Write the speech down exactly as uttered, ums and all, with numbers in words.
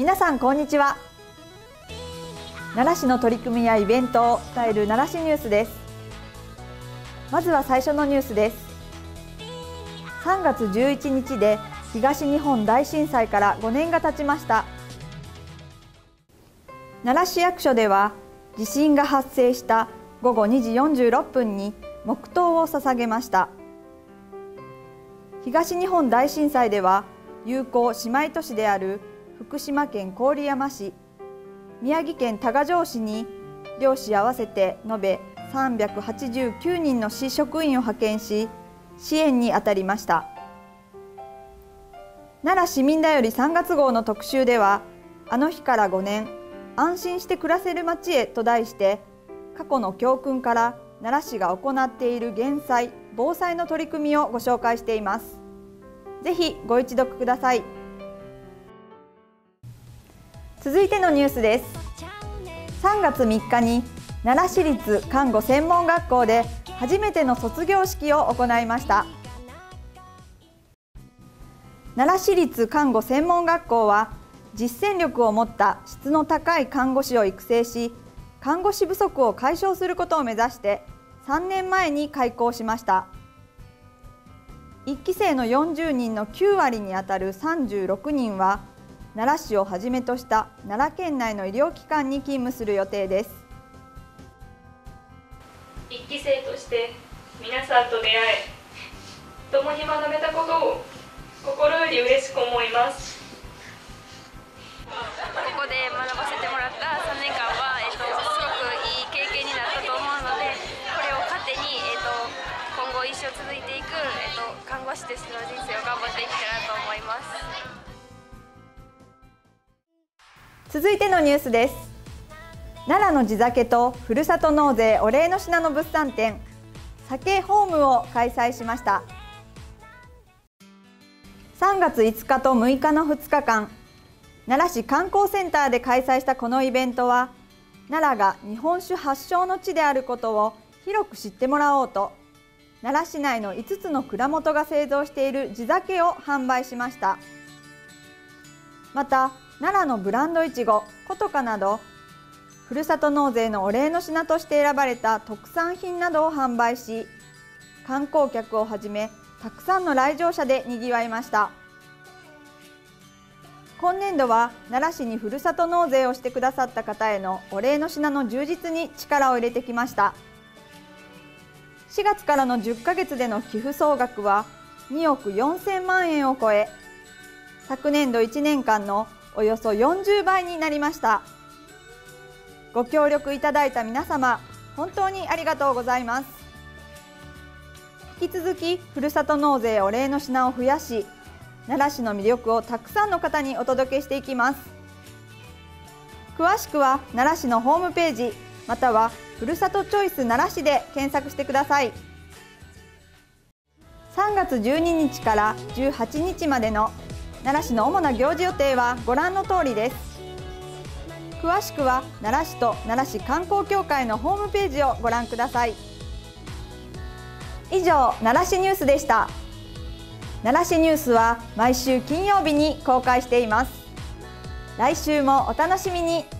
皆さんこんにちは。奈良市の取り組みやイベントを伝える奈良市ニュースです。まずは最初のニュースです。さんがつじゅういちにちで東日本大震災からごねんが経ちました。奈良市役所では地震が発生したごごにじよんじゅうろっぷんに黙祷を捧げました。東日本大震災では友好姉妹都市である福島県郡山市、宮城県多賀城市に両市合わせて延べさんびゃくはちじゅうきゅうにんの市職員を派遣し支援に当たりました。奈良市民だよりさんがつごうの特集では、あの日からごねん、安心して暮らせる街へと題して、過去の教訓から奈良市が行っている減災・防災の取り組みをご紹介しています。ぜひご一読ください。続いてのニュースです。さんがつみっかに奈良市立看護専門学校で初めての卒業式を行いました。奈良市立看護専門学校は実践力を持った質の高い看護師を育成し、看護師不足を解消することを目指してさんねんまえに開校しました。いっきせいのよんじゅうにんのきゅうわりにあたるさんじゅうろくにんは奈良市をはじめとした奈良県内の医療機関に勤務する予定です。 いっきせいとして皆さんと出会え、共に学べたことを心より嬉しく思います。 ここで学ばせてもらったさんねんかんは、えっと、すごくいい経験になったと思うので、これを糧に、えっと、今後一生続いていく、えっと、看護師としての人生を頑張っていきたいなと思います。 続いてのニュースです。奈良の地酒とふるさと納税お礼の品の物産展、酒ホームを開催しました。さんがついつかとむいかのふつかかん、奈良市観光センターで開催したこのイベントは、奈良が日本酒発祥の地であることを広く知ってもらおうと、奈良市内のいつつの蔵元が製造している地酒を販売しました。また、奈良のブランドいちご、ことかなど、ふるさと納税のお礼の品として選ばれた特産品などを販売し、観光客をはじめ、たくさんの来場者でにぎわいました。今年度は奈良市にふるさと納税をしてくださった方へのお礼の品の充実に力を入れてきました。しがつからのじゅっかげつでの寄付総額はにおくよんせんまんえんを超え、昨年度いちねんかんのおよそよんじゅうばいになりました。ご協力いただいた皆様、本当にありがとうございます。引き続きふるさと納税お礼の品を増やし、奈良市の魅力をたくさんの方にお届けしていきます。詳しくは奈良市のホームページ、またはふるさとチョイス奈良市で検索してください。さんがつじゅうににちからじゅうはちにちまでの奈良市の主な行事予定はご覧の通りです。詳しくは奈良市と奈良市観光協会のホームページをご覧ください。以上、奈良市ニュースでした。奈良市ニュースは毎週金曜日に公開しています。来週もお楽しみに。